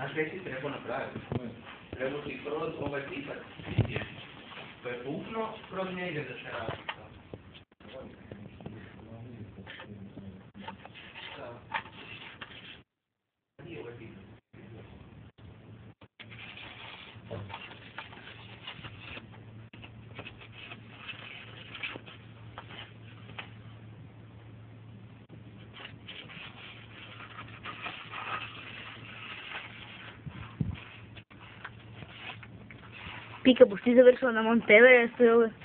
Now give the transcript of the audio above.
Znaš gdje si treba napraviti? Treba ti kroz ovaj pisac. To je pukno, kroz njega da se radi. Pika, boš ti završila na Monteverestu ili?